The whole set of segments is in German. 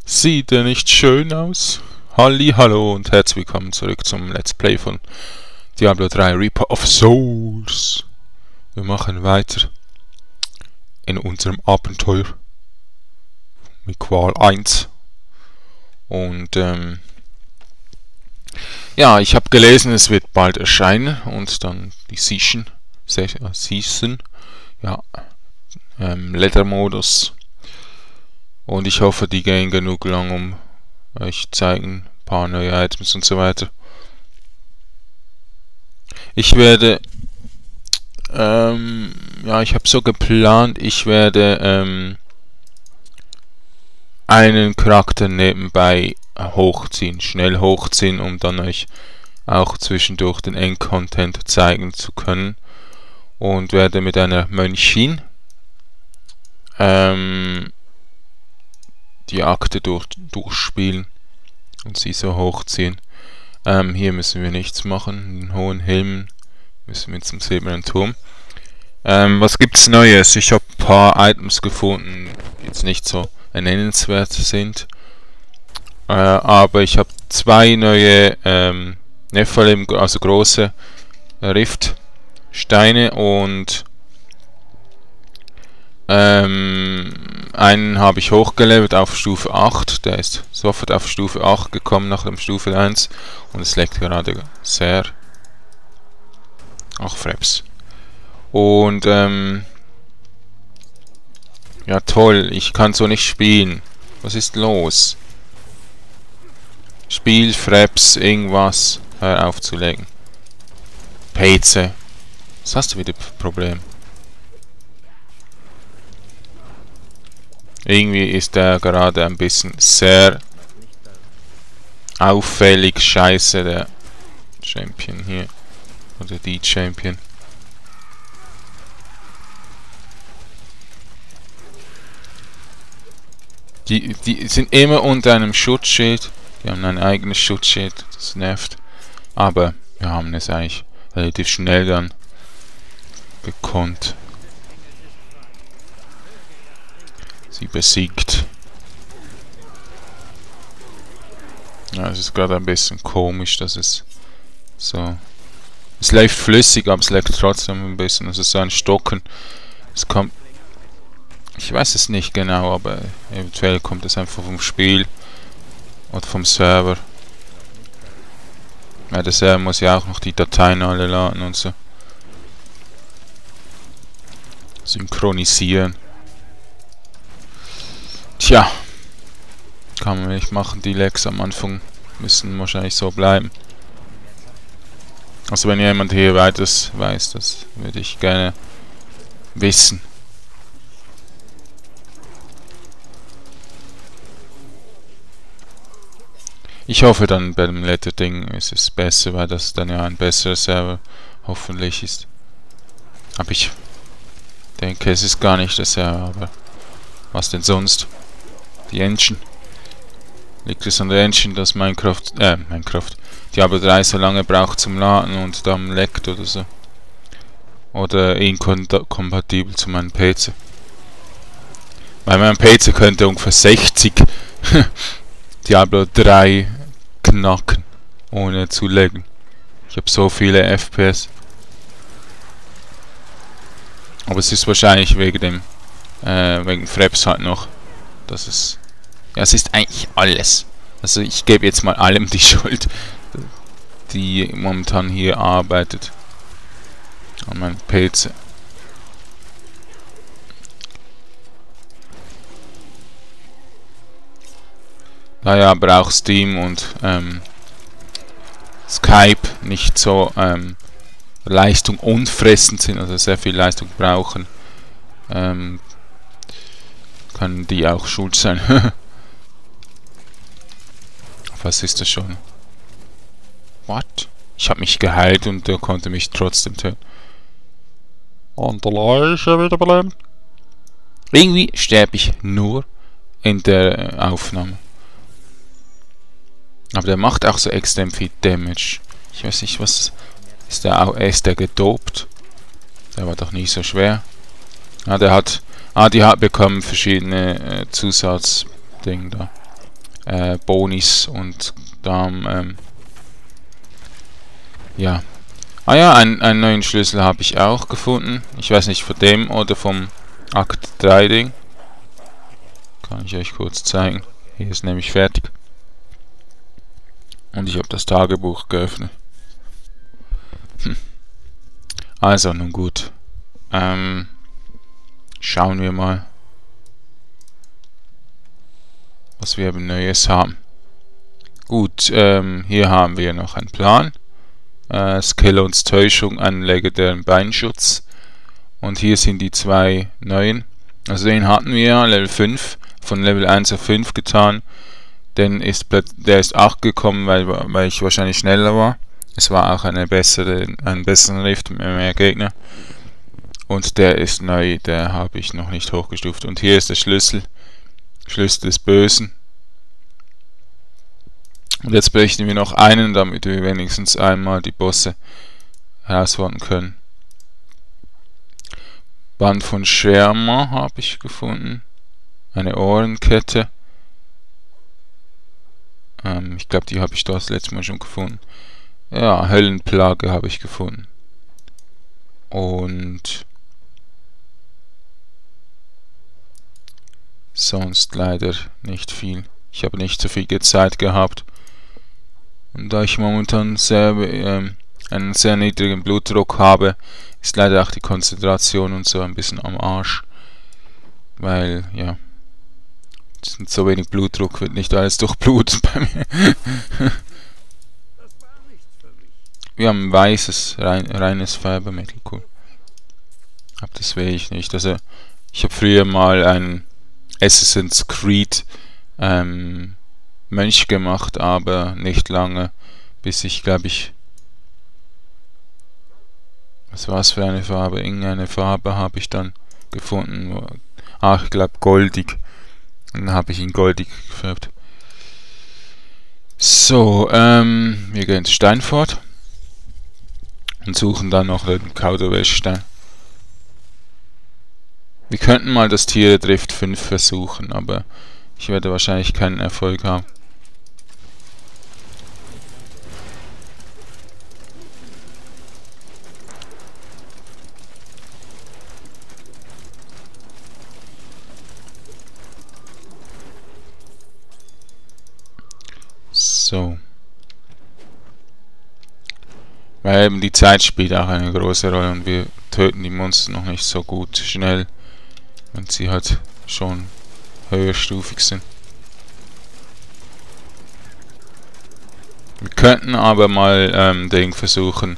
Sieht er nicht schön aus? Halli, hallo und herzlich willkommen zurück zum Let's Play von Diablo 3 Reaper of Souls. Wir machen weiter in unserem Abenteuer mit Qual 1. Und ja, ich habe gelesen, es wird bald erscheinen und dann die Season, ja, Leather-Modus. Und ich hoffe, die gehen genug lang, um euch zeigen, ein paar neue Items und so weiter. Ich werde, ja, ich habe so geplant, ich werde einen Charakter nebenbei hochziehen, schnell hochziehen, um dann euch auch zwischendurch den Endcontent zeigen zu können. Und werde mit einer Mönchin die Akte durchspielen und sie so hochziehen. Hier müssen wir nichts machen. Den hohen Helm müssen wir zum silbernen Turm. Was gibt's Neues? Ich habe ein paar Items gefunden, die jetzt nicht so nennenswert sind. Aber ich habe zwei neue Nephilim, also große Riftsteine, und einen habe ich hochgelevelt auf Stufe 8, der ist sofort auf Stufe 8 gekommen nach dem Stufe 1 und es leckt gerade sehr. Ach, Freps. Und ja toll, ich kann so nicht spielen. Was ist los? Spiel, Freps, irgendwas, hör auf zu legen. Peze. Was hast du wieder für Problem? Irgendwie ist der gerade ein bisschen sehr auffällig scheiße, der Champion hier. Oder die Champion. Die sind immer unter einem Schutzschild. Die haben ein eigenes Schutzschild. Das nervt. Aber wir haben es eigentlich relativ schnell dann gekonnt. Sie besiegt. Ja, es ist gerade ein bisschen komisch, dass es so... Es läuft flüssig, aber es leckt trotzdem ein bisschen. Es ist so ein Stocken. Es kommt... Ich weiß es nicht genau, aber eventuell kommt es einfach vom Spiel oder vom Server. Ja, der Server muss ja auch noch die Dateien alle laden und so. Synchronisieren. Tja, kann man nicht machen, die Lags am Anfang müssen wahrscheinlich so bleiben. Also wenn jemand hier weiteres weiß, das würde ich gerne wissen. Ich hoffe dann bei dem Letter-Ding ist es besser, weil das dann ja ein besserer Server hoffentlich ist. Aber ich denke, es ist gar nicht der Server, aber was denn sonst? Die Engine. Liegt es an der Engine, dass Minecraft, Diablo 3 so lange braucht zum Laden und dann leckt oder so? Oder inkompatibel zu meinem PC? Weil mein PC könnte ungefähr 60 Diablo 3 knacken, ohne zu laggen. Ich habe so viele FPS. Aber es ist wahrscheinlich wegen Freps halt noch, dass es... Ja, es ist eigentlich alles. Also ich gebe jetzt mal allem die Schuld, die momentan hier arbeitet. An meinem PC. Naja, aber auch Steam und Skype nicht so Leistung unfressend sind, also sehr viel Leistung brauchen, können die auch schuld sein. Was ist das schon? What? Ich habe mich geheilt und der konnte mich trotzdem töten. Und der Leiche wiederbelebt. Irgendwie sterbe ich nur in der Aufnahme. Aber der macht auch so extrem viel Damage. Ich weiß nicht, was... Ist der gedopt? Der war doch nicht so schwer. Ah, der hat... Ah, die hat bekommen verschiedene Zusatzdinge da. Bonis und dann, ja. Ah ja, einen neuen Schlüssel habe ich auch gefunden. Ich weiß nicht, von dem oder vom Akt 3 Ding. Kann ich euch kurz zeigen. Hier ist nämlich fertig. Und ich habe das Tagebuch geöffnet. Also, nun gut. Schauen wir mal, was wir Neues haben. Gut, hier haben wir noch einen Plan. Skellons Täuschung, einen legendären Beinschutz. Und hier sind die zwei neuen. Also den hatten wir ja, Level 5, von Level 1 auf 5 getan. Der ist 8 gekommen, weil ich wahrscheinlich schneller war. Es war auch ein besseren Rift mit mehr Gegner. Und der ist neu, der habe ich noch nicht hochgestuft. Und hier ist der Schlüssel des Bösen. Und jetzt bräuchten wir noch einen, damit wir wenigstens einmal die Bosse herausfordern können. Band von Scherma habe ich gefunden. Eine Ohrenkette. Ich glaube, die habe ich das letzte Mal schon gefunden. Ja, Höllenplage habe ich gefunden. Und sonst leider nicht viel. Ich habe nicht so viel Zeit gehabt. Und da ich momentan einen sehr niedrigen Blutdruck habe, ist leider auch die Konzentration und so ein bisschen am Arsch. Weil, ja, so wenig Blutdruck wird nicht alles durchblutet bei mir. Wir haben ein weißes, reines Färbemittel, cool. Aber das will ich nicht. Also, ich habe früher mal einen Assassin's Creed Mönch gemacht, aber nicht lange, bis ich, glaube ich, was war es für eine Farbe? Irgendeine Farbe habe ich dann gefunden. Ach, ich glaube goldig. Und dann habe ich ihn goldig gefärbt. So, wir gehen ins Steinfort und suchen dann noch den Kauderwelschstein. Wir könnten mal das Tiere Drift 5 versuchen, aber ich werde wahrscheinlich keinen Erfolg haben. So. Weil eben die Zeit spielt auch eine große Rolle und wir töten die Monster noch nicht so gut schnell, wenn sie halt schon höherstufig sind. Wir könnten aber mal Ding versuchen,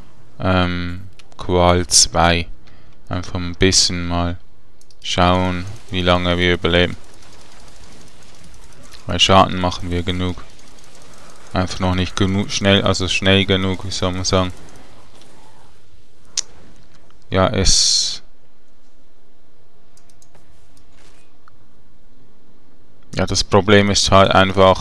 Qual 2. Einfach ein bisschen mal schauen, wie lange wir überleben. Weil Schaden machen wir genug. Einfach noch nicht genug schnell genug, wie soll man sagen. Ja, ja, das Problem ist halt einfach,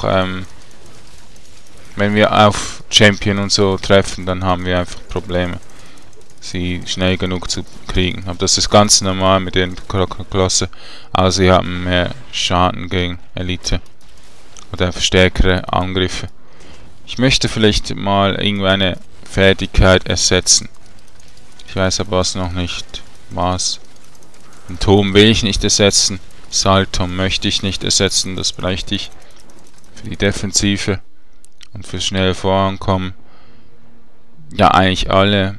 wenn wir auf Champion und so treffen, dann haben wir einfach Probleme, sie schnell genug zu kriegen. Aber das ist ganz normal mit den Klasse, aber sie haben mehr Schaden gegen Elite oder stärkere Angriffe. Ich möchte vielleicht mal irgendeine Fertigkeit ersetzen. Ich weiß aber noch nicht was. Den Turm will ich nicht ersetzen. Saltum möchte ich nicht ersetzen. Das bräuchte ich für die Defensive und für schnell vorankommen. Ja, eigentlich alle.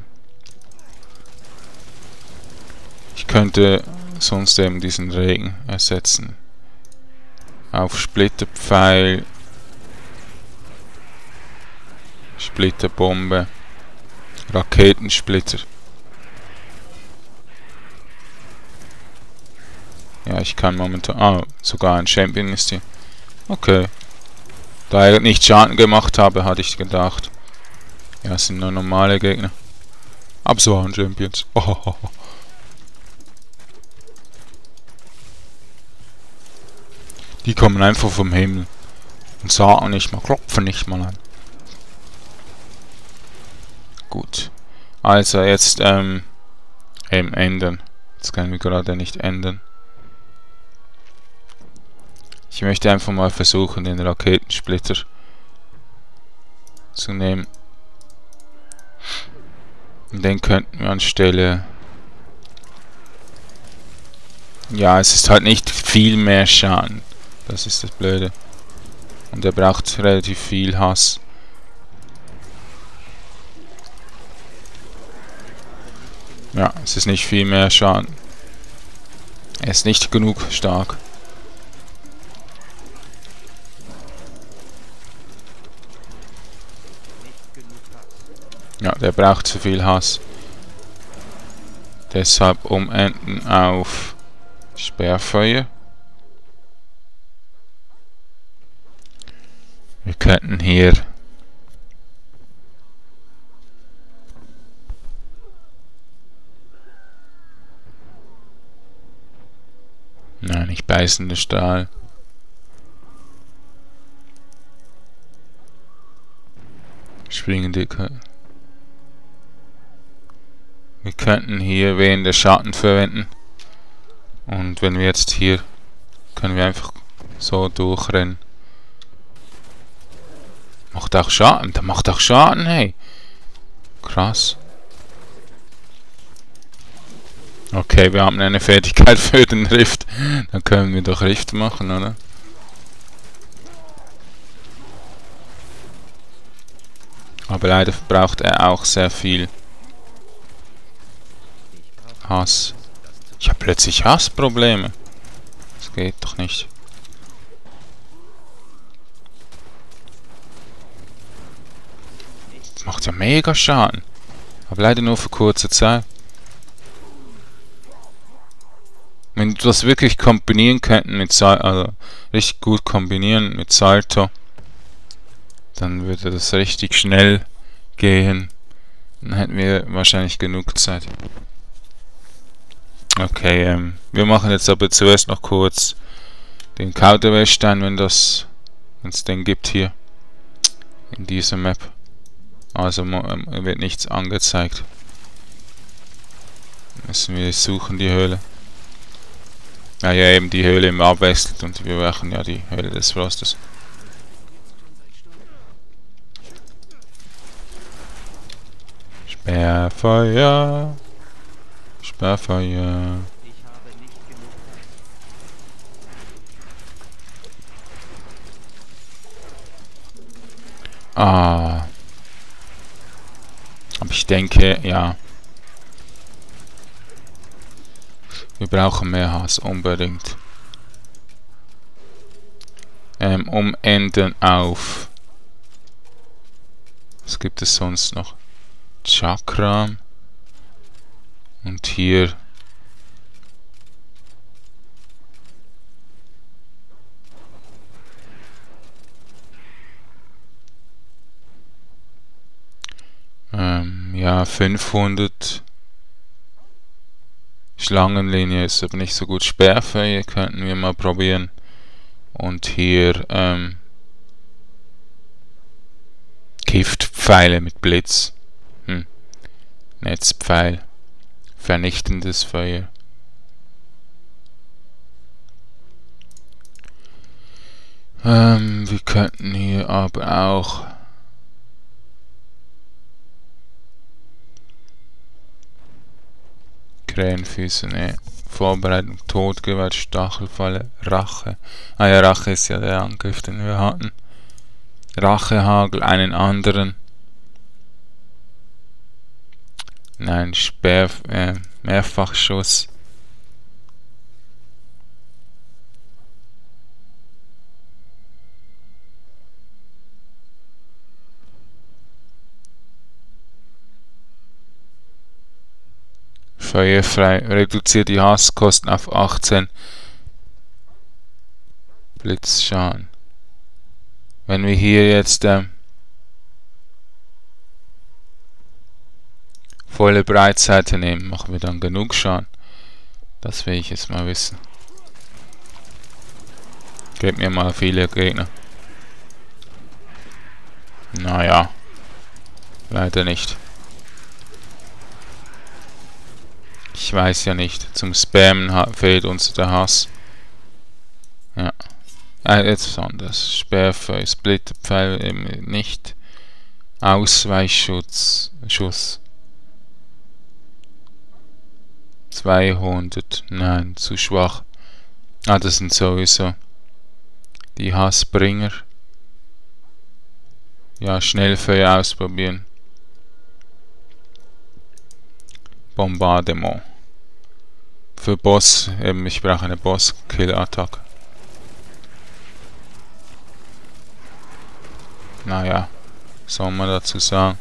Ich könnte sonst eben diesen Regen ersetzen. Auf Splitterpfeil. Splitterbombe. Raketensplitter. Ja, ich kann momentan... Ah, sogar ein Champion ist hier. Okay. Da er nicht Schaden gemacht habe, hatte ich gedacht. Ja, es sind nur normale Gegner. Aber so waren Champions. Oh. Die kommen einfach vom Himmel. Und sagen nicht mal, klopfen nicht mal an. Gut. Also jetzt eben ändern. Jetzt können wir gerade nicht ändern. Ich möchte einfach mal versuchen, den Raketensplitter zu nehmen. Und den könnten wir anstelle... Ja, es ist halt nicht viel mehr Schaden. Das ist das Blöde. Und er braucht relativ viel Hass. Ja, es ist nicht viel mehr Schaden. Er ist nicht genug stark. Ja, der braucht zu viel Hass. Deshalb umenden auf Sperrfeuer. Wir könnten hier nein, nicht beißender Stahl. Springende. Wir könnten hier wehende Schatten verwenden. Und wenn wir jetzt hier, können wir einfach so durchrennen. Macht auch Schaden, der macht auch Schaden, hey. Krass. Okay, wir haben eine Fertigkeit für den Rift. Dann können wir doch Rift machen, oder? Aber leider braucht er auch sehr viel Hass. Ich habe plötzlich Hassprobleme. Das geht doch nicht. Das macht ja mega Schaden. Aber leider nur für kurze Zeit. Wenn wir das wirklich kombinieren könnten mit also richtig gut kombinieren mit Salto, dann würde das richtig schnell gehen. Dann hätten wir wahrscheinlich genug Zeit. Okay, wir machen jetzt aber zuerst noch kurz den Kauderwelschstein, wenn es den gibt hier in dieser Map. Also wird nichts angezeigt. Müssen wir suchen die Höhle. Ja, eben die Höhle im abwechselt und wir machen ja die Höhle des Frostes. Sperrfeuer. Sperrfeuer. Ah. Aber ich denke, ja. Wir brauchen mehr Hass, unbedingt. Umenden auf. Was gibt es sonst noch? Chakra. Und hier. Ja, 500. Schlangenlinie ist aber nicht so gut. Sperrfeuer könnten wir mal probieren. Und hier Giftpfeile mit Blitz. Netzpfeil. Vernichtendes Feuer. Wir könnten hier aber auch Krähenfüße, ne. Vorbereitung, Totgewehr, Stachelfalle, Rache. Ah ja, Rache ist ja der Angriff, den wir hatten. Rachehagel, einen anderen. Nein, Mehrfachschuss. Feuerfrei. Reduziert die Hasskosten auf 18. Blitzschaden. Wenn wir hier jetzt volle Breitseite nehmen, machen wir dann genug Schaden. Das will ich jetzt mal wissen. Gebt mir mal viele Gegner. Naja. Leider nicht. Ich weiß ja nicht. Zum Spammen fehlt uns der Hass. Ja. Jetzt anders. Sperrfeuer, Splitterpfeil eben nicht. Ausweichschutz, Schuss. 200, nein, zu schwach. Ah, das sind sowieso die Hassbringer. Ja, Schnellfeuer ausprobieren. Bombardement. Für Boss, eben, ich brauche eine Boss-Kill-Attacke. Naja, soll man dazu sagen.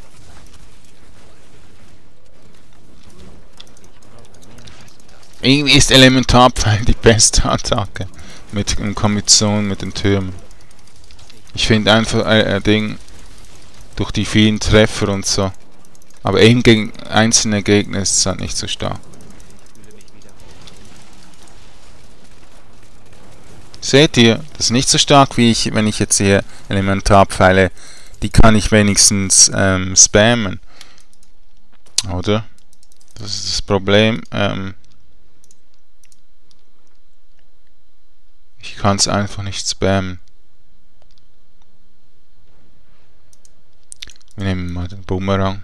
Irgendwie ist Elementarpfeil die beste Attacke. In Kombination mit den Türmen. Ich finde einfach Ding durch die vielen Treffer und so. Aber eben gegen einzelne Gegner ist es halt nicht so stark. Seht ihr, das ist nicht so stark wie wenn ich jetzt hier Elementarpfeile, die kann ich wenigstens spammen. Oder? Das ist das Problem. Ich kann es einfach nicht spammen. Wir nehmen mal den Bumerang.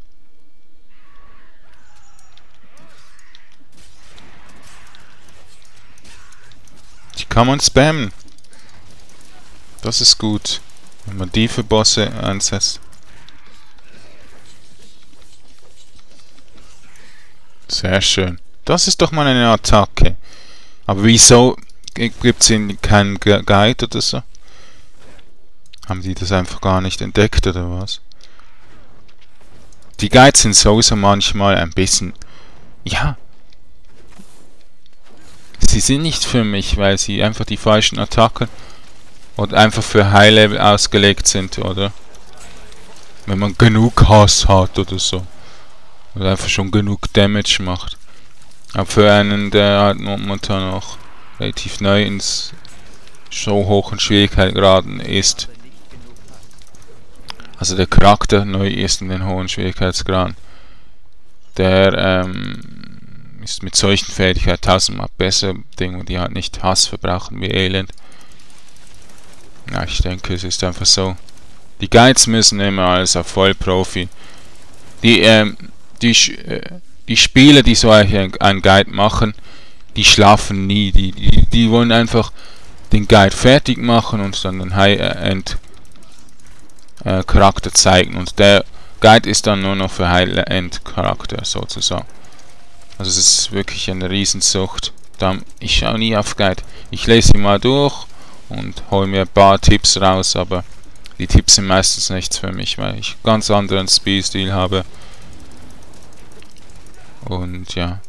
Die kann man spammen. Das ist gut, wenn man die für Bosse einsetzt. Sehr schön. Das ist doch mal eine Attacke. Aber wieso gibt es keinen Guide oder so? Haben die das einfach gar nicht entdeckt oder was? Die Guides sind sowieso manchmal ein bisschen... Ja. Sie sind nicht für mich, weil sie einfach die falschen Attacken oder einfach für High Level ausgelegt sind, oder? Wenn man genug Hass hat oder so. Oder einfach schon genug Damage macht. Aber für einen, der halt momentan noch relativ neu ins so hohen Schwierigkeitsgraden ist. Also der Charakter neu ist in den hohen Schwierigkeitsgraden. Der ist mit solchen Fähigkeiten tausendmal besser, Dinge, die halt nicht Hass verbrauchen wie Elend. Ja, ich denke, es ist einfach so. Die Guides müssen immer alles auf Vollprofi. Die Spieler, die so einen Guide machen, die schlafen nie. Die wollen einfach den Guide fertig machen und dann den High-End Charakter zeigen. Und der Guide ist dann nur noch für High-End Charakter sozusagen. Also es ist wirklich eine Riesensucht. Ich schaue nie auf Guide. Ich lese ihn mal durch und hole mir ein paar Tipps raus, aber die Tipps sind meistens nichts für mich, weil ich ganz anderen Spielstil habe. Und ja.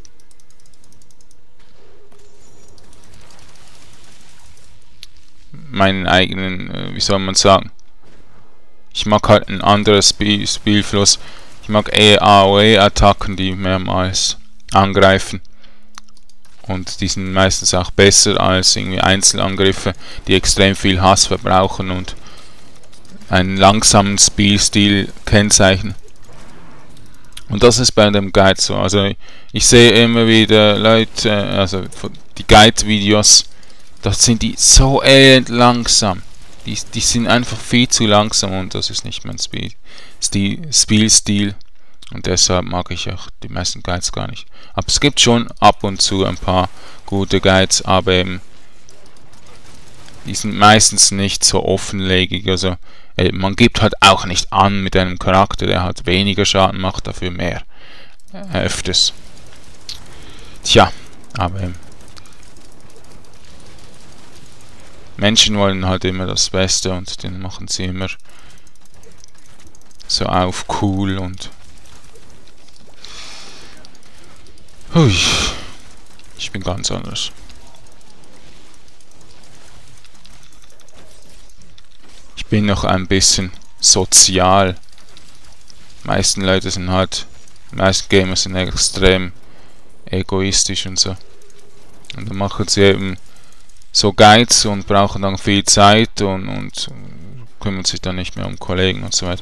Meinen eigenen, wie soll man sagen? Ich mag halt einen anderen Spielfluss. Ich mag eher AOE-Attacken, die mehrmals angreifen. Und die sind meistens auch besser als irgendwie Einzelangriffe, die extrem viel Hass verbrauchen und einen langsamen Spielstil kennzeichnen. Und das ist bei dem Guide so. Also ich sehe immer wieder Leute, also die Guide-Videos, das sind die so langsam. Die sind einfach viel zu langsam und das ist nicht mein Spielstil. Und deshalb mag ich auch die meisten Guides gar nicht. Aber es gibt schon ab und zu ein paar gute Guides, aber eben die sind meistens nicht so offenlegig. Also man gibt halt auch nicht an mit einem Charakter, der halt weniger Schaden macht, dafür mehr. Öfters. Tja, aber eben. Menschen wollen halt immer das Beste und den machen sie immer so auf cool und hui, ich bin ganz anders. Ich bin noch ein bisschen sozial. Die meisten Leute sind halt, die meisten Gamer sind extrem egoistisch und so. Und dann machen sie eben so Guides und brauchen dann viel Zeit und kümmern sich dann nicht mehr um Kollegen und so weiter.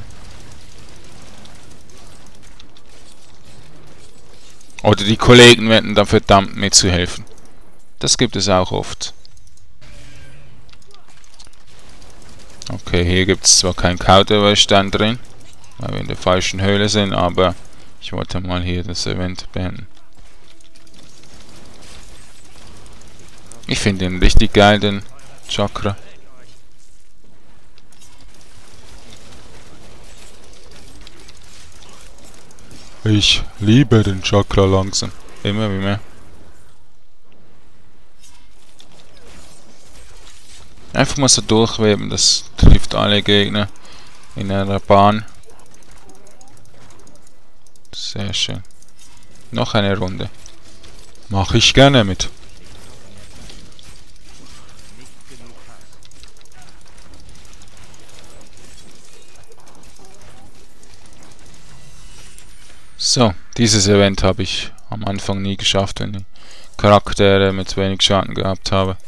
Oder die Kollegen werden dann verdammt mitzuhelfen. Das gibt es auch oft. Okay, hier gibt es zwar keinen Kauderwelsch-Stand drin, weil wir in der falschen Höhle sind, aber ich wollte mal hier das Event beenden. Ich finde ihn richtig geil, den Chakra. Ich liebe den Chakra langsam. Immer wie mehr. Einfach mal so durchweben, das trifft alle Gegner in einer Bahn. Sehr schön. Noch eine Runde. Mache ich gerne mit. So, dieses Event habe ich am Anfang nie geschafft, wenn ich Charaktere mit wenig Schaden gehabt habe.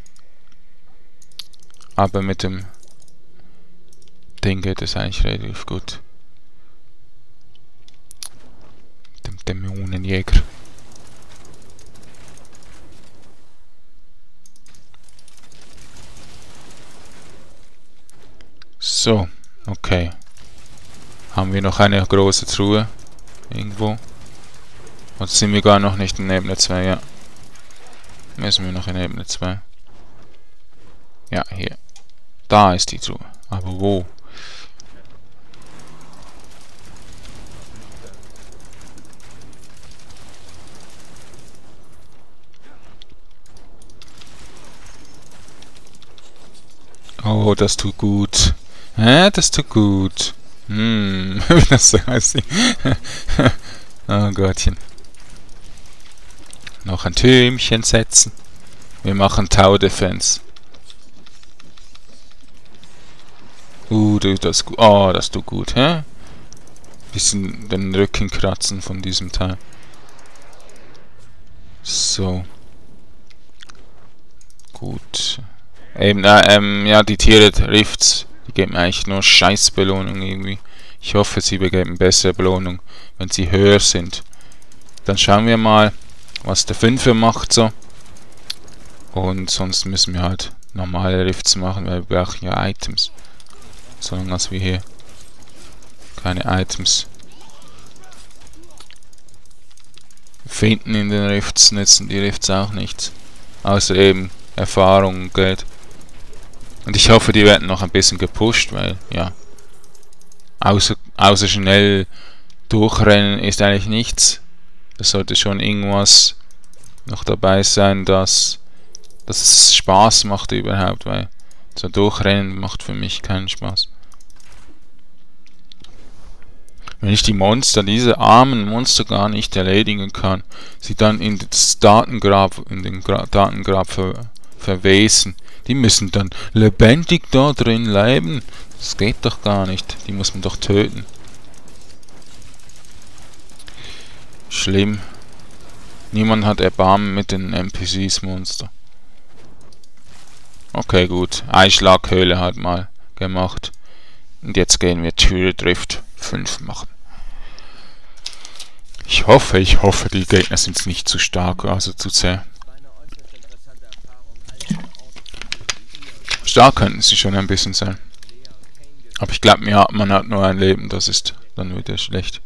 Aber mit dem Ding geht es eigentlich relativ gut. Dem Dämonenjäger. So, okay. Haben wir noch eine große Truhe? Irgendwo? Oder sind wir gar noch nicht in Ebene 2? Ja. Müssen wir noch in Ebene 2? Ja, hier. Da ist die Truhe. Aber wo? Oh, das tut gut. Das tut gut. Das heißt. Oh Gottchen. Noch ein Türmchen setzen. Wir machen Tower Defense. Das gut. Oh, das tut gut, hä? Bisschen den Rücken kratzen von diesem Teil. So. Gut. Eben, ja, die Tiere Rifts, die geben eigentlich nur Scheißbelohnung irgendwie. Ich hoffe, sie begeben bessere Belohnung, wenn sie höher sind. Dann schauen wir mal, was der 5er macht so. Und sonst müssen wir halt normale Rifts machen, weil wir brauchen ja Items. Solange als wir hier keine Items finden in den Rifts, nützen die Rifts auch nichts. Außer eben Erfahrung und Geld. Und ich hoffe, die werden noch ein bisschen gepusht, weil, ja, außer schnell durchrennen ist eigentlich nichts. Es sollte schon irgendwas noch dabei sein, dass es Spaß macht überhaupt, weil so durchrennen macht für mich keinen Spaß. Wenn ich die Monster, diese armen Monster gar nicht erledigen kann, sie dann in den Datengrab verwesen. Die müssen dann lebendig da drin bleiben. Das geht doch gar nicht. Die muss man doch töten. Schlimm. Niemand hat Erbarmen mit den NPCs Monster. Okay, gut. Einschlaghöhle hat mal gemacht. Und jetzt gehen wir Türe Drift 5 machen. Ich hoffe, die Gegner sind nicht zu stark, also zu zäh. Stark könnten sie schon ein bisschen sein. Aber ich glaube, ja, man hat nur ein Leben, das ist dann wieder schlecht.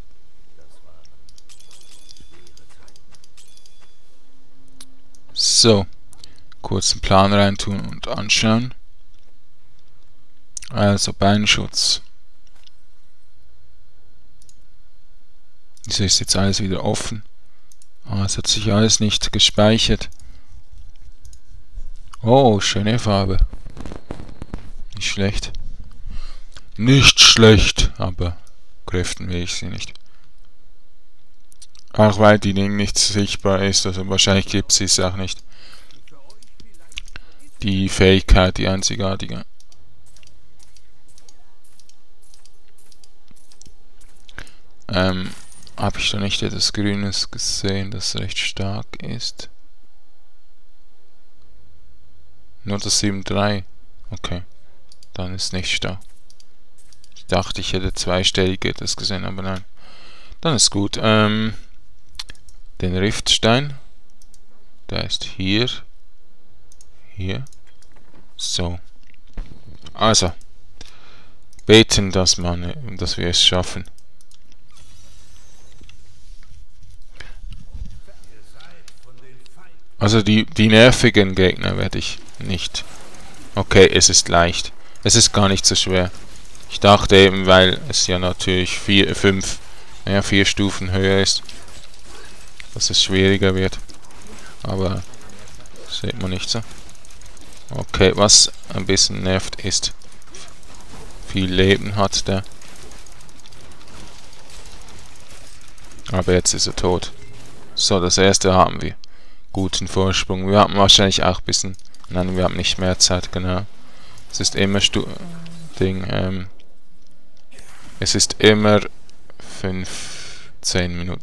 So. Kurz einen Plan reintun und anschauen. Also Beinschutz. Wieso ist jetzt alles wieder offen? Ah, es hat sich alles nicht gespeichert. Oh, schöne Farbe. Nicht schlecht. Nicht schlecht, aber kräften will ich sie nicht. Auch weil die Ding nicht sichtbar ist, also wahrscheinlich gibt sie es auch nicht. Die Fähigkeit, die einzigartige. Habe ich da nicht etwas Grünes gesehen, das recht stark ist? Nur das 7.3. Okay. Dann ist nicht stark. Ich dachte, ich hätte zweistellig etwas gesehen, aber nein. Dann ist gut. Den Riftstein. Der ist hier. Hier. So. Also. beten, dass wir es schaffen. Also die nervigen Gegner werde ich nicht. Okay, es ist leicht. Es ist gar nicht so schwer. Ich dachte eben, weil es ja natürlich 4 Stufen höher ist, dass es schwieriger wird. Aber das sieht man nicht so. Okay, was ein bisschen nervt ist, viel Leben hat der. Aber jetzt ist er tot. So, das erste haben wir. Guten Vorsprung. Wir haben wahrscheinlich auch ein bisschen... Nein, wir haben nicht mehr Zeit, genau. Es ist immer es ist immer 10 Minuten.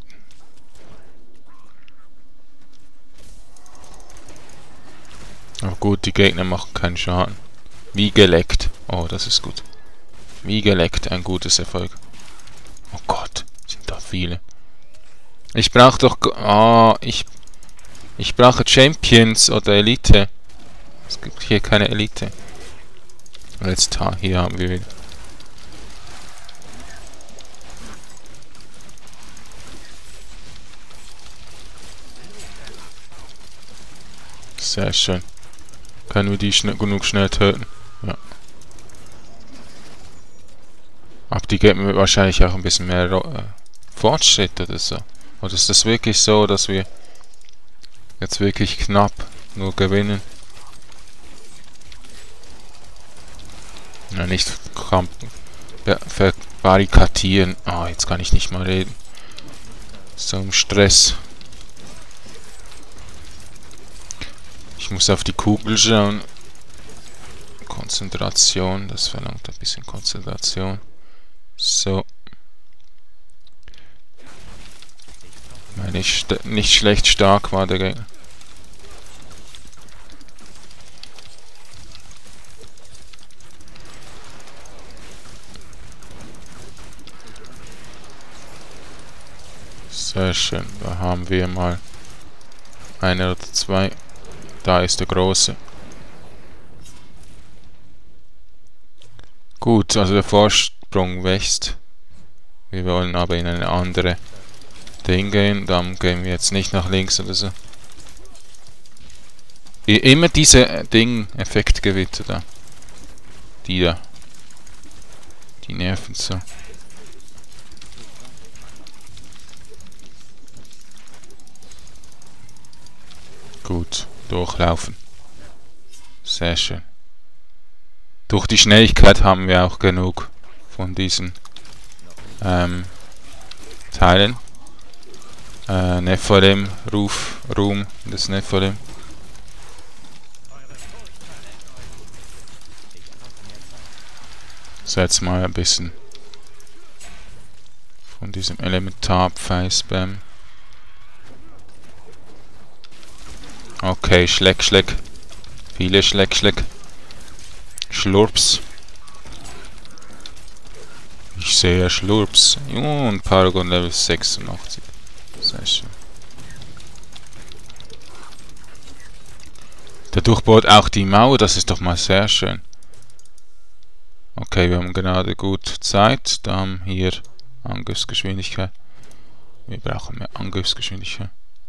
Aber gut, die Gegner machen keinen Schaden. Wie geleckt. Oh, das ist gut. Wie geleckt, ein gutes Erfolg. Oh Gott, sind da viele. Ich brauche doch... ich brauche Champions oder Elite. Es gibt hier keine Elite. Und jetzt hier haben wir wieder. Sehr schön. Können wir die genug schnell töten? Ja. Aber die geben mir wahrscheinlich auch ein bisschen mehr Fortschritt oder so. Oder ist das wirklich so, dass wir jetzt wirklich knapp nur gewinnen? Ja, nicht verbarrikadieren. Ah, jetzt kann ich nicht mal reden. So ein Stress. Ich muss auf die Kugel schauen. Konzentration, das verlangt ein bisschen Konzentration. So. Nicht schlecht stark war der Gegner. Sehr schön. Da haben wir mal eine oder zwei. Da ist der große. Gut, also der Vorsprung wächst. Wir wollen aber in eine andere Ding gehen. Dann gehen wir jetzt nicht nach links oder so. Immer diese Effektgewitter da. Die da. Die nerven so. Gut, durchlaufen. Sehr schön. Durch die Schnelligkeit haben wir auch genug von diesen Teilen. Nephilim, Ruhm des Nephilim. So, jetzt mal ein bisschen von diesem Elementar-Pfeil-Spam. Okay, Schleck. Viele Schleck. Schlurps. Ich sehe Schlurps. Oh, und Paragon Level 86. Sehr schön. Der durchbohrt auch die Mauer, das ist doch mal sehr schön. Okay, wir haben gerade gut Zeit. Da haben hier Angriffsgeschwindigkeit. Wir brauchen mehr Angriffsgeschwindigkeit.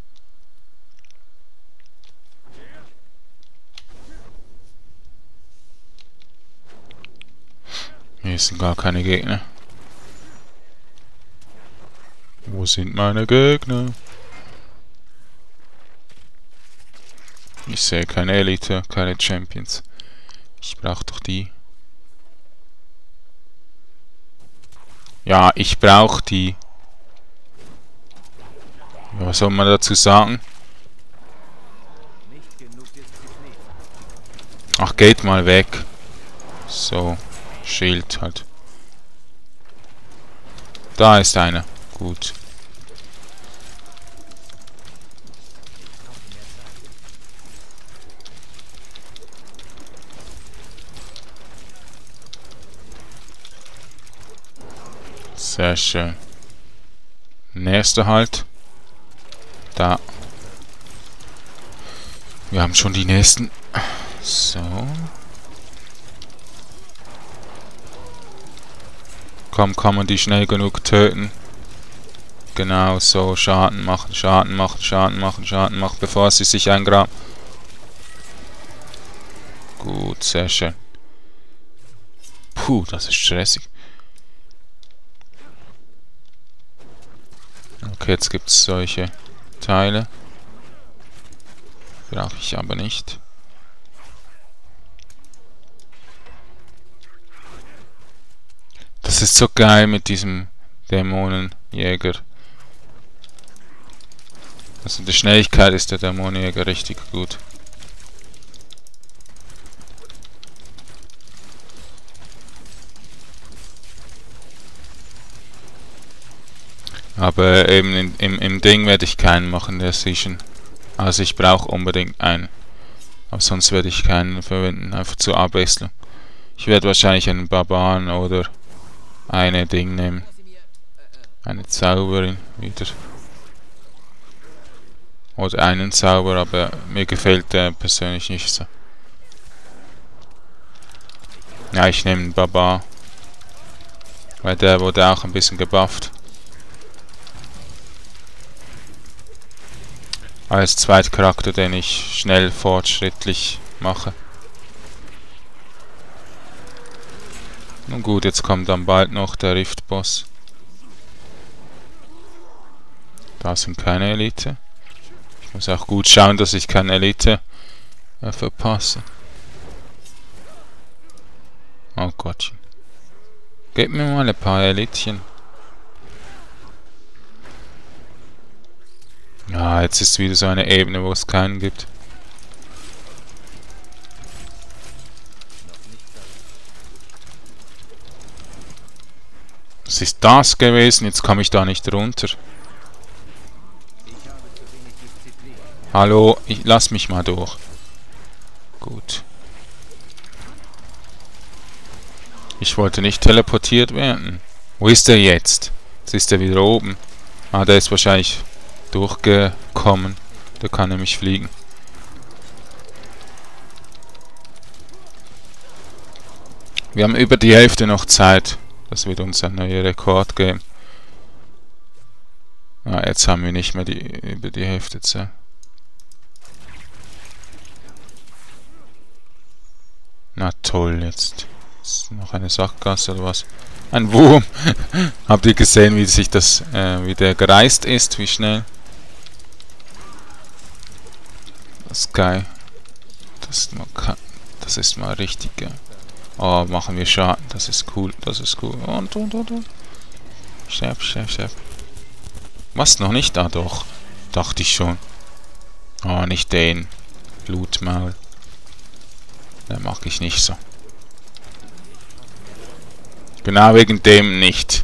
Hier sind gar keine Gegner. Wo sind meine Gegner? Ich sehe keine Elite, keine Champions. Ich brauche doch die. Ja, ich brauche die. Ja, was soll man dazu sagen? Ach, geht mal weg. So. Schild halt. Da ist einer. Gut. Sehr schön. Nächster halt. Da. Wir haben schon die nächsten. So. Kann man die schnell genug töten. Genau so, Schaden machen, Schaden machen, Schaden machen, Schaden machen, bevor sie sich eingraben. Gut, sehr schön. Puh, das ist stressig. Okay, jetzt gibt es solche Teile. Brauche ich aber nicht. Das ist so geil mit diesem Dämonenjäger. Also in der Schnelligkeit ist der Dämonenjäger richtig gut. Aber eben im Ding werde ich keinen machen, der Session. Also ich brauche unbedingt einen. Aber sonst werde ich keinen verwenden, einfach zur Abwechslung. Ich werde wahrscheinlich einen Barbaren oder eine Ding nehmen. Eine Zauberin wieder. Oder einen Zauber, aber mir gefällt der persönlich nicht so. Ja, ich nehme einen Barbar. Weil der wurde auch ein bisschen gebufft. Als Zweitcharakter, den ich schnell fortschrittlich mache. Nun gut, jetzt kommt dann bald noch der Rift-Boss. Da sind keine Elite. Ich muss auch gut schauen, dass ich keine Elite verpasse. Oh Gottchen. Gebt mir mal ein paar Elitchen. Ja, jetzt ist wieder so eine Ebene, wo es keinen gibt. Was ist das gewesen? Jetzt komme ich da nicht runter. Hallo, lass mich mal durch. Gut. Ich wollte nicht teleportiert werden. Wo ist er jetzt? Jetzt ist er wieder oben. Ah, der ist wahrscheinlich durchgekommen. Der kann nämlich fliegen. Wir haben über die Hälfte noch Zeit. Das wird uns ein neuer Rekord geben. Ah, jetzt haben wir nicht mehr über die Hälfte Zeit. Na toll, jetzt. Ist noch eine Sackgasse oder was? Ein Wurm! Habt ihr gesehen, wie sich das, wie der gereist ist? Wie schnell? Das ist geil. Das ist mal richtig geil. Oh, machen wir Schaden. Das ist cool. Das ist cool. Und. Sterb. Was, noch nicht? Ah, doch. Dachte ich schon. Oh, nicht den. Blutmaul. Den mag ich nicht so. Genau wegen dem nicht.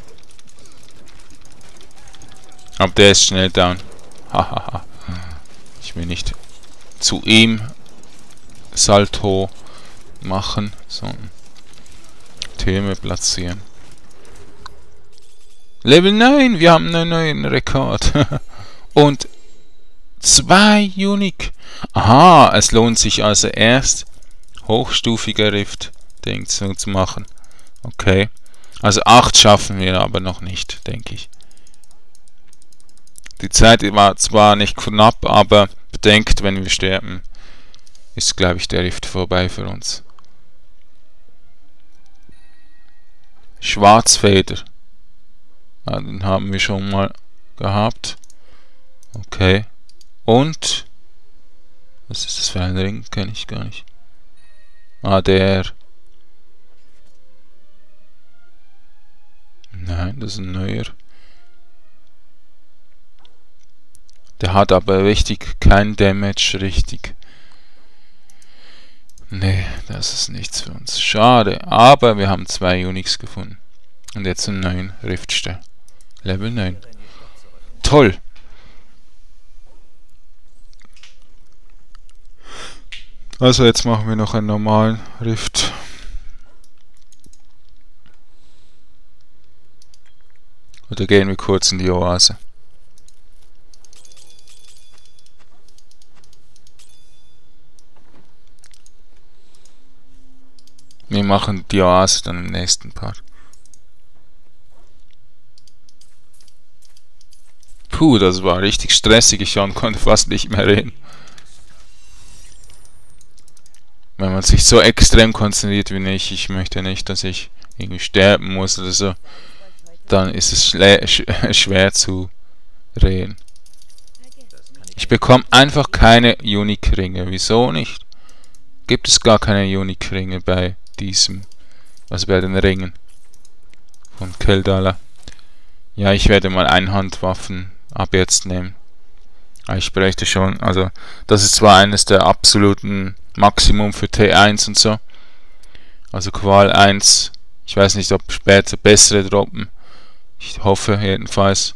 Aber der ist schnell down. Hahaha. Ich will nicht zu ihm Salto machen, sondern Türme platzieren. Level 9, wir haben einen neuen Rekord. Und 2 Unique. Aha, es lohnt sich also erst hochstufiger Rift-Ding zu machen. Okay. Also 8 schaffen wir aber noch nicht, denke ich. Die Zeit war zwar nicht knapp, aber bedenkt, wenn wir sterben, ist, glaube ich, der Rift vorbei für uns. Schwarzfeder. Ja, den haben wir schon mal gehabt. Okay. Und? Was ist das für ein Ring? Kenne ich gar nicht. Ah, der. Nein, das ist ein neuer. Der hat aber richtig kein Damage, richtig. Nee, das ist nichts für uns. Schade, aber wir haben 2 Uniques gefunden. Und jetzt einen neuen Riftstern. Level 9. Toll! Also jetzt machen wir noch einen normalen Rift. Oder gehen wir kurz in die Oase. Wir machen die Oase dann im nächsten Part. Puh, das war richtig stressig. Ich konnte fast nicht mehr reden. Wenn man sich so extrem konzentriert wie ich möchte nicht, dass ich irgendwie sterben muss oder so, dann ist es schwer zu reden. Ich bekomme einfach keine Unique-Ringe. Wieso nicht? Gibt es gar keine Unique-Ringe bei diesem, also bei den Ringen von Keldala. Ja, ich werde mal Einhandwaffen ab jetzt nehmen. Ich bräuchte schon, also das ist zwar eines der absoluten Maximum für T1 und so. Also Qual 1. Ich weiß nicht, ob später bessere droppen. Ich hoffe jedenfalls.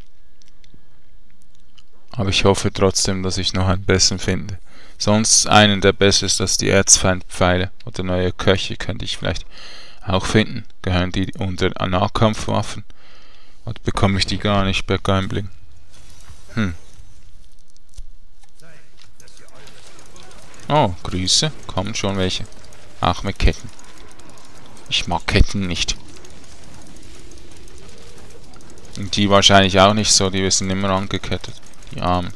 Aber ich hoffe trotzdem, dass ich noch einen besseren finde. Sonst einen, der besser ist als die Erzfeindpfeile oder neue Köche, könnte ich vielleicht auch finden. Gehören die unter Nahkampfwaffen? Oder bekomme ich die gar nicht bei Gambling? Oh, Grüße. Kommen schon welche. Auch mit Ketten. Ich mag Ketten nicht. Und die wahrscheinlich auch nicht so, die sind immer angekettet. Die Armen.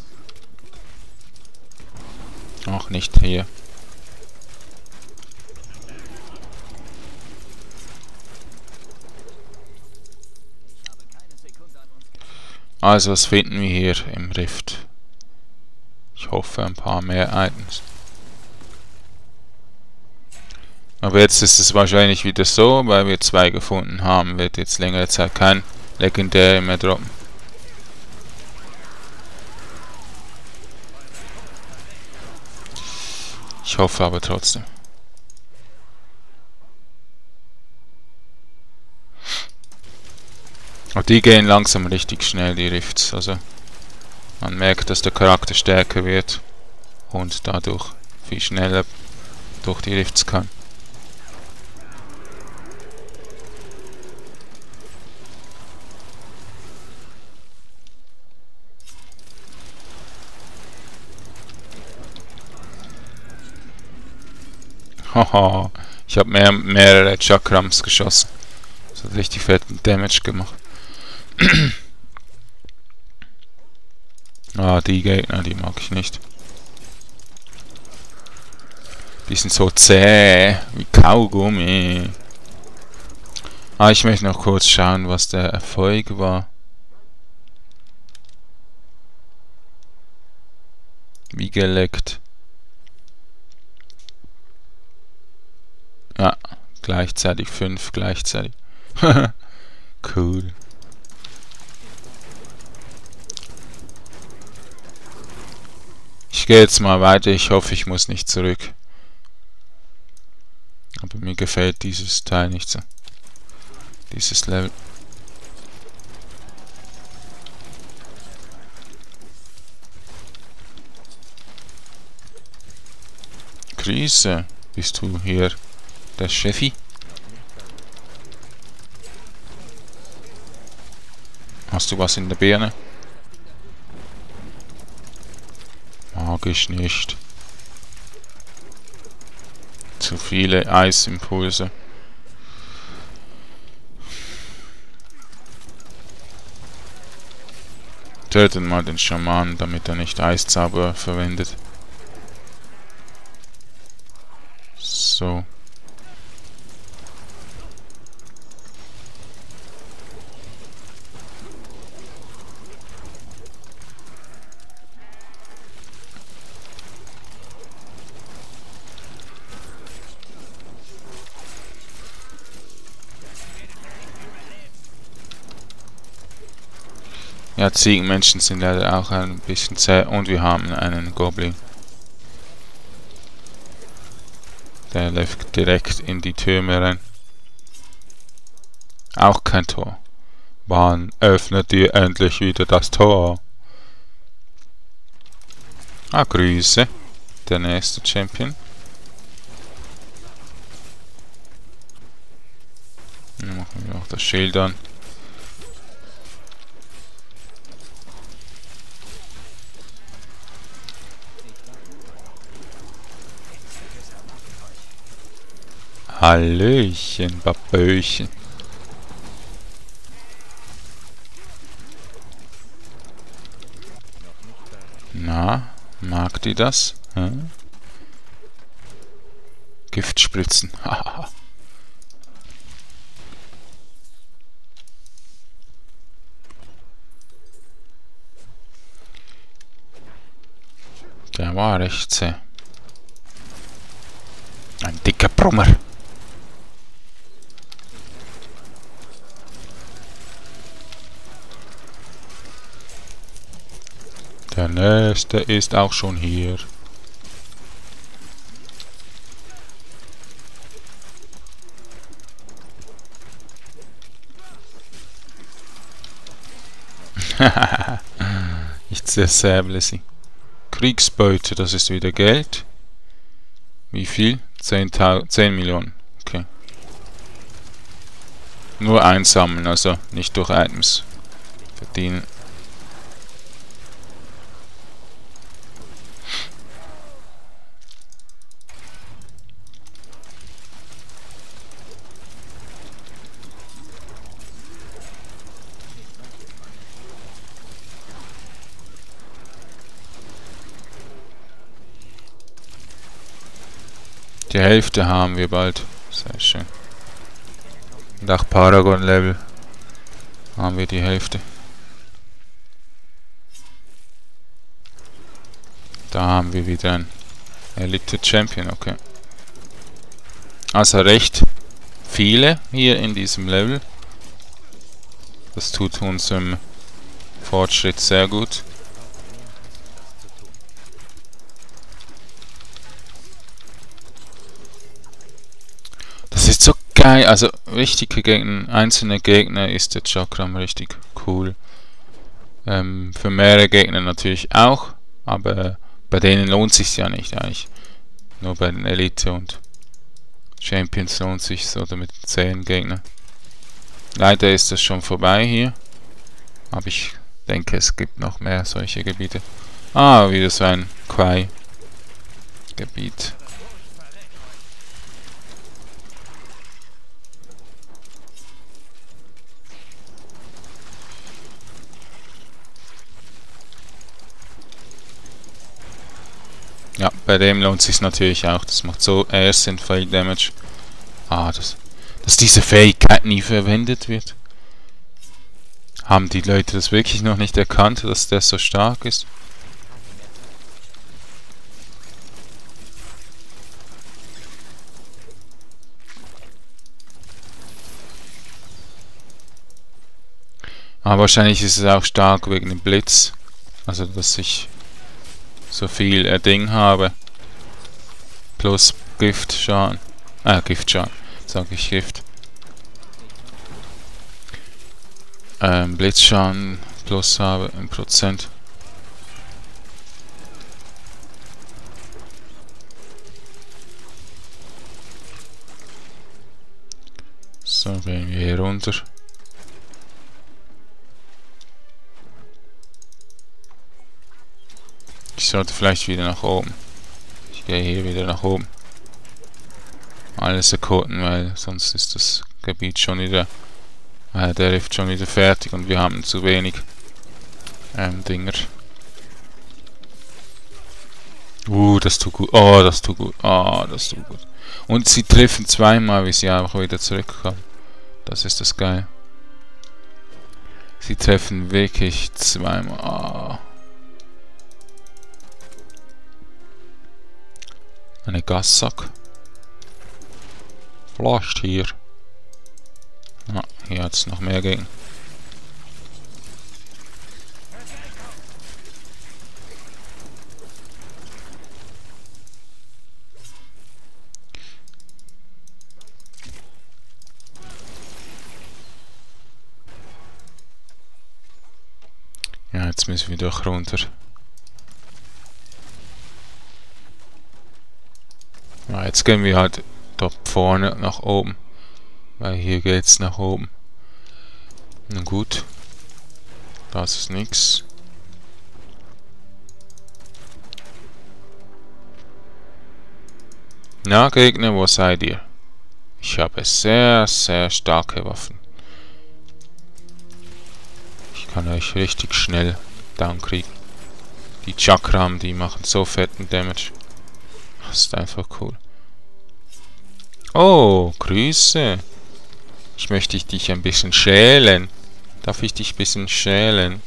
Ach, nicht hier. Also, was finden wir hier im Rift? Ich hoffe, ein paar mehr Items. Aber jetzt ist es wahrscheinlich wieder so, weil wir 2 gefunden haben, wird jetzt längere Zeit kein Legendär mehr droppen. Ich hoffe aber trotzdem. Und die gehen langsam richtig schnell, die Rifts. Also man merkt, dass der Charakter stärker wird und dadurch viel schneller durch die Rifts kann. Haha, ich habe mehrere Chakrams geschossen. Das hat richtig fetten Damage gemacht. Die Gegner, die mag ich nicht. Die sind so zäh, wie Kaugummi. Ich möchte noch kurz schauen, was der Erfolg war. Wie geleckt. Ja, gleichzeitig 5 gleichzeitig. Cool. Ich gehe jetzt mal weiter, ich hoffe, ich muss nicht zurück. Aber mir gefällt dieses Teil nicht so. Dieses Level. Grüße, bist du hier der Chefi? Hast du was in der Birne? Mag ich nicht. Zu viele Eisimpulse. Töten mal den Schaman, damit er nicht Eiszauber verwendet. So. Ja, Ziegenmenschen sind leider auch ein bisschen zäh und wir haben einen Goblin. Der läuft direkt in die Türme rein. Auch kein Tor. Wann öffnet ihr endlich wieder das Tor? Grüße. Der nächste Champion. Dann machen wir auch das Schild an. Hallöchen, Baböchen. Aha, mag die das? Hm? Giftspritzen. Haha. Der war recht zäh. Ein dicker Brummer. Der nächste ist auch schon hier. Ich zersäble sie. Kriegsbeute, das ist wieder Geld. Wie viel? 10 Millionen. Okay. Nur einsammeln, also nicht durch Items verdienen. Die Hälfte haben wir bald. Sehr schön. Nach Paragon-Level haben wir die Hälfte. Da haben wir wieder einen Elite-Champion, okay. Also recht viele hier in diesem Level. Das tut unserem Fortschritt sehr gut. Das ist so geil, also richtige Gegner, einzelne Gegner ist der Chakram richtig cool. Für mehrere Gegner natürlich auch, aber bei denen lohnt sich ja nicht eigentlich. Nur bei den Elite und Champions lohnt sich oder mit 10 Gegnern. Leider ist das schon vorbei hier, aber ich denke, es gibt noch mehr solche Gebiete. Ah, wieder so ein Quai-Gebiet. Ja, bei dem lohnt sich natürlich auch. Das macht so Instant Fail Damage. Ah, dass diese Fähigkeit nie verwendet wird. Haben die Leute das wirklich noch nicht erkannt, dass der so stark ist? Aber wahrscheinlich ist es auch stark wegen dem Blitz. Also, dass ich so viel Ding habe. Plus Giftschaden. Giftschaden. Sag ich Gift. Blitzschaden plus habe im Prozent. So, gehen wir hier runter. Ich sollte vielleicht wieder nach oben. Ich gehe hier wieder nach oben. Alles erkunden, weil sonst ist das Gebiet schon wieder, der Rift schon wieder fertig und wir haben zu wenig Dinger. Das tut gut. Oh, das tut gut. Oh, das tut gut. Und sie treffen zweimal, wie sie einfach wieder zurückkommen. Das ist das Geil. Sie treffen wirklich zweimal. Oh. Eine Gassack. Vielleicht hier. Ah, hier hat es noch mehr Gegner. Ja, jetzt müssen wir doch runter. Ja, jetzt gehen wir halt dort vorne nach oben. Weil hier geht's nach oben. Na gut. Das ist nix. Na Gegner, wo seid ihr? Ich habe sehr, sehr starke Waffen. Ich kann euch richtig schnell down kriegen. Die Chakram, die machen so fetten Damage. Das ist einfach cool. Oh, Grüße. Ich möchte dich ein bisschen schälen. Darf ich dich ein bisschen schälen?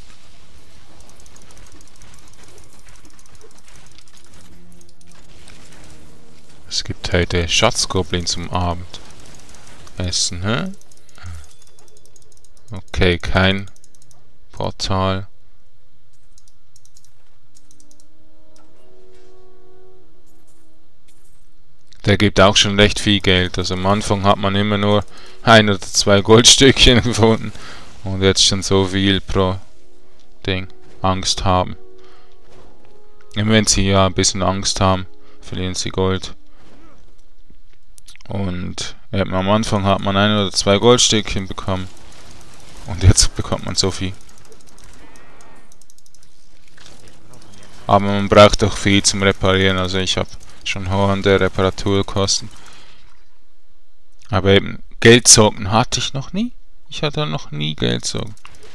Es gibt heute Schatzgoblin zum Abendessen, hä? Okay, kein Portal. Der gibt auch schon recht viel Geld. Also am Anfang hat man immer nur 1 oder 2 Goldstückchen gefunden. Und jetzt schon so viel pro Ding. Angst haben. Und wenn sie ja ein bisschen Angst haben, verlieren sie Gold. Und eben am Anfang hat man 1 oder 2 Goldstückchen bekommen. Und jetzt bekommt man so viel. Aber man braucht auch viel zum Reparieren. Also ich habe schon hohe Reparaturkosten. Aber eben, Geldsorgen hatte ich noch nie. Ich hatte noch nie Geldsorgen.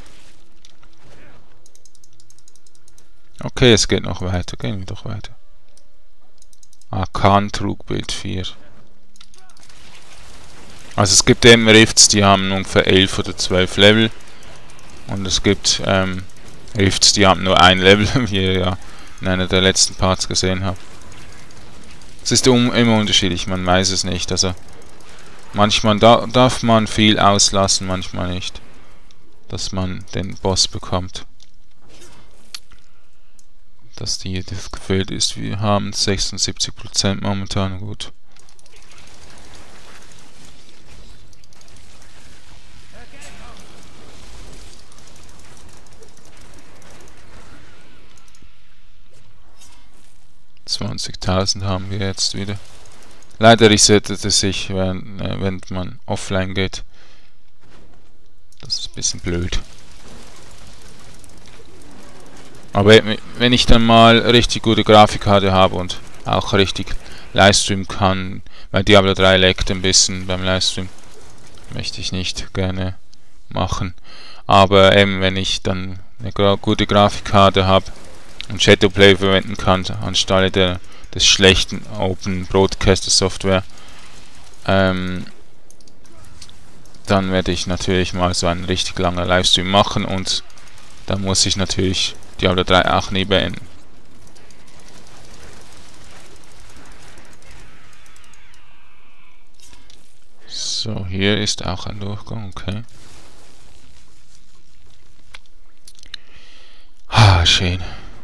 Okay, es geht noch weiter. Gehen wir doch weiter. Arkan-Trugbild 4. Also es gibt eben Rifts, die haben ungefähr 11 oder 12 Level. Und es gibt Rifts, die haben nur ein Level, wie ihr ja in einer der letzten Parts gesehen habt. Es ist immer unterschiedlich, man weiß es nicht. Also manchmal darf man viel auslassen, manchmal nicht. Dass man den Boss bekommt. Dass das gefüllt ist. Wir haben 76% momentan, gut. $20.000 haben wir jetzt wieder. Leider resettet es sich, wenn man offline geht. Das ist ein bisschen blöd. Aber wenn ich dann mal richtig gute Grafikkarte habe und auch richtig Livestream kann, weil Diablo 3 leckt ein bisschen beim Livestream, möchte ich nicht gerne machen. Aber eben, wenn ich dann eine gute Grafikkarte habe und Shadowplay verwenden kann, anstelle des schlechten Open Broadcaster Software, dann werde ich natürlich mal so einen richtig langen Livestream machen und dann muss ich natürlich Diablo 3 auch nie beenden. So, hier ist auch ein Durchgang, okay. Ah, schön.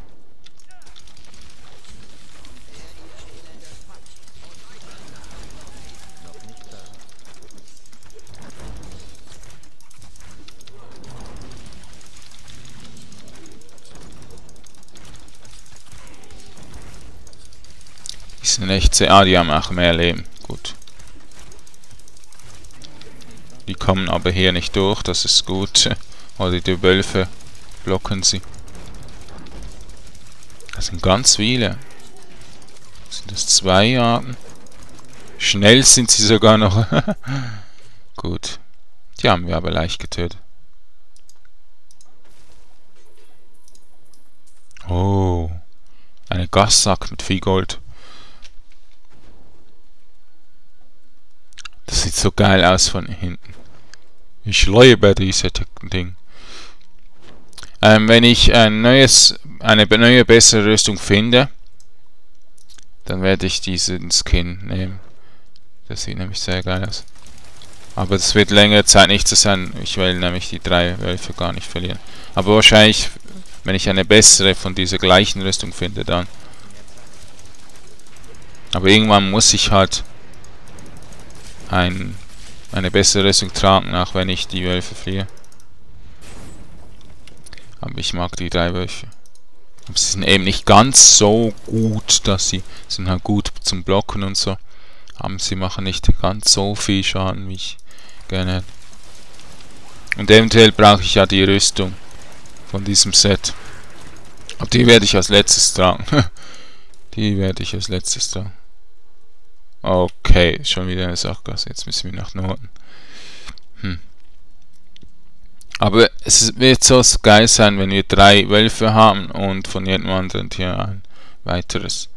Die sind echt sehr... Ah, die haben auch mehr Leben. Gut. Die kommen aber hier nicht durch, das ist gut. Oder die Wölfe blocken sie. Das sind ganz viele. Sind das 2 Arten? Schnell sind sie sogar noch. Gut. Die haben wir aber leicht getötet. Oh. Ein Gassack mit viel Gold. Das sieht so geil aus von hinten. Ich liebe diese Ding. Wenn ich eine neue, bessere Rüstung finde, dann werde ich diesen Skin nehmen. Das sieht nämlich sehr geil aus. Aber es wird längere Zeit nicht so sein. Ich will nämlich die 3 Wölfe gar nicht verlieren. Aber wahrscheinlich, wenn ich eine bessere von dieser gleichen Rüstung finde, dann. Aber irgendwann muss ich halt eine bessere Rüstung tragen, auch wenn ich die Wölfe fliehe. Aber ich mag die 3 Wölfe. Aber sie sind eben nicht ganz so gut, dass sie sind halt gut zum Blocken und so. Aber sie machen nicht ganz so viel Schaden, wie ich gerne hätte. Und eventuell brauche ich ja die Rüstung von diesem Set. Aber die werde ich als letztes tragen. Die werde ich als letztes tragen. Okay, schon wieder eine Sackgasse. Jetzt müssen wir nach Norden. Aber es wird so geil sein, wenn wir 3 Wölfe haben und von jedem anderen Tier ein weiteres.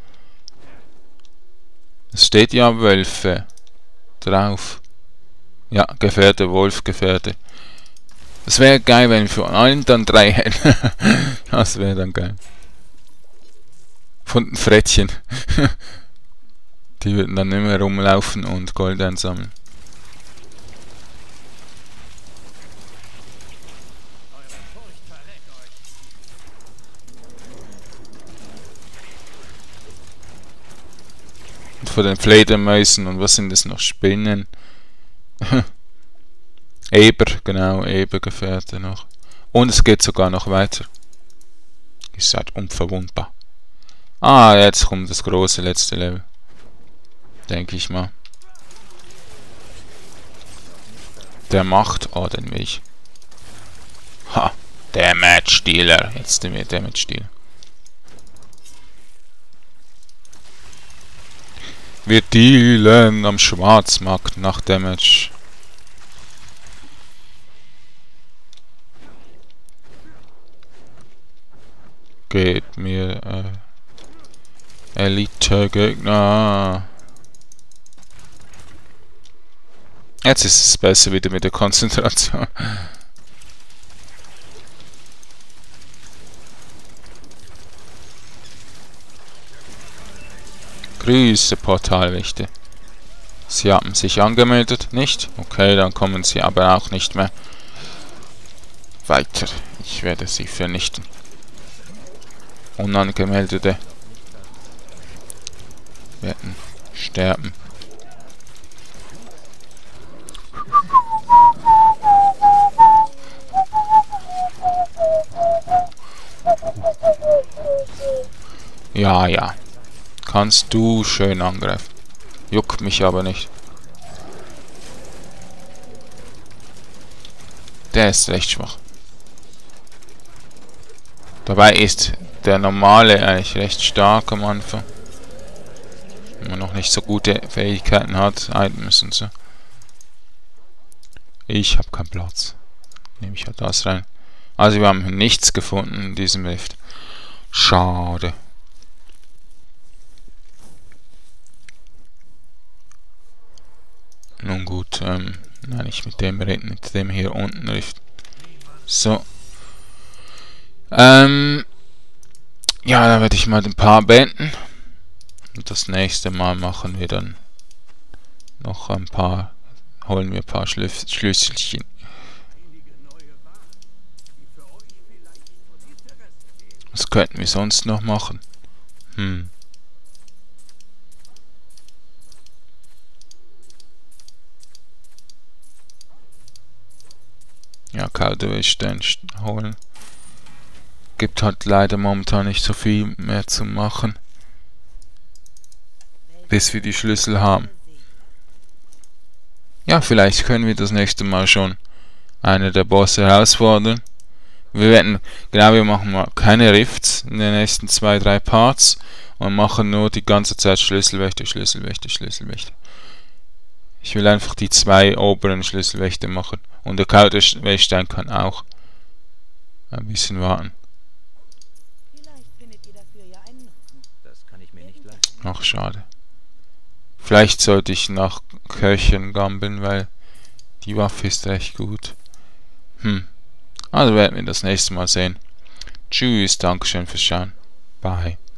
Es steht ja Wölfe drauf. Ja, Gefährte, Wolfgefährte. Es wäre geil, wenn wir von allen dann 3 hätten. Das wäre dann geil. Von den Frettchen. Die würden dann immer rumlaufen und Gold einsammeln. Und von den Fledermäusen und was sind das noch? Spinnen. Eber, genau, Ebergefährte noch. Und es geht sogar noch weiter. Ihr seid unverwundbar. Ah, jetzt kommt das große letzte Level. Denke ich mal. Der macht. Oh, den will ich. Ha! Damage Dealer. Jetzt sind wir Damage Dealer. Wir dealen am Schwarzmarkt nach Damage. Geht mir Elite-Gegner. Jetzt ist es besser wieder mit der Konzentration. Grüße Portalwächter. Sie haben sich angemeldet, nicht? Okay, dann kommen sie aber auch nicht mehr weiter. Ich werde sie vernichten. Unangemeldete werden sterben. Ja, ja. Kannst du schön angreifen. Juckt mich aber nicht. Der ist recht schwach. Dabei ist der normale eigentlich recht stark am Anfang. Wenn man noch nicht so gute Fähigkeiten hat, Items und so. Ich habe keinen Platz. Nehme ich halt das rein. Also wir haben nichts gefunden in diesem Rift. Schade. Nun gut, nein, nicht mit dem reden, mit dem hier unten Rift. So. Ja, dann werde ich mal ein paar beenden. Und das nächste Mal machen wir dann noch ein paar, holen wir ein paar Schlüsselchen. Was könnten wir sonst noch machen? Ja, Calderstein holen. Gibt halt leider momentan nicht so viel mehr zu machen, bis wir die Schlüssel haben. Ja, vielleicht können wir das nächste Mal schon eine der Bosse herausfordern. Wir machen mal keine Rifts in den nächsten 2-3 Parts und machen nur die ganze Zeit Schlüsselwächter, Schlüsselwächter, Schlüsselwächter. Ich will einfach die 2 oberen Schlüsselwächter machen. Und der Kauderstein kann auch ein bisschen warten. Ach, schade. Vielleicht sollte ich nach Köchen gambeln, weil die Waffe ist recht gut. Also werden wir das nächste Mal sehen. Tschüss, Dankeschön fürs Schauen. Bye.